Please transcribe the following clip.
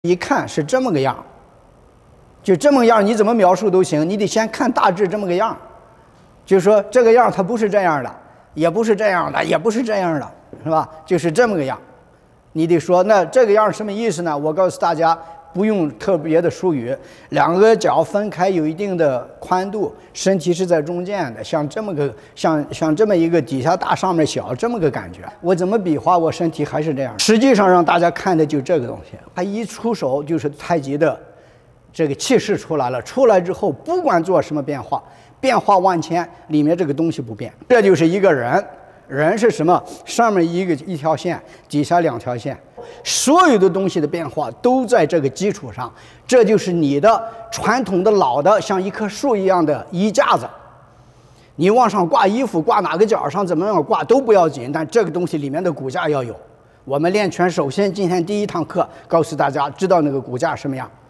一看是这么个样，就这么个样，你怎么描述都行，你得先看大致这么个样，就是说这个样它不是这样的，也不是这样的，也不是这样的，是吧？就是这么个样，你得说那这个样什么意思呢？我告诉大家，不用特别的术语，两个脚分开有一定的宽度，身体是在中间的，像这么个像这么一个底下大上面小这么个感觉。我怎么比划，我身体还是这样。实际上让大家看的就这个东西，他一出手就是太极的这个气势出来了，出来之后不管做什么变化，变化万千，里面这个东西不变。这就是一个人，人是什么？上面一条线，底下两条线，所有的东西的变化都在这个基础上。这就是你的传统的老的像一棵树一样的衣架子，你往上挂衣服，挂哪个角上怎么样挂都不要紧，但这个东西里面的骨架要有。我们练拳首先今天第一堂课告诉大家，知道那个骨架什么样。